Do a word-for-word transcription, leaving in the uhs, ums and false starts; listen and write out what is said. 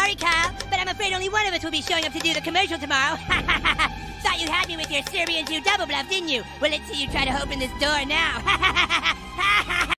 Sorry, Kyle, but I'm afraid only one of us will be showing up to do the commercial tomorrow. Thought you had me with your Serbian Jew double bluff, didn't you? Well, let's see you try to open this door now.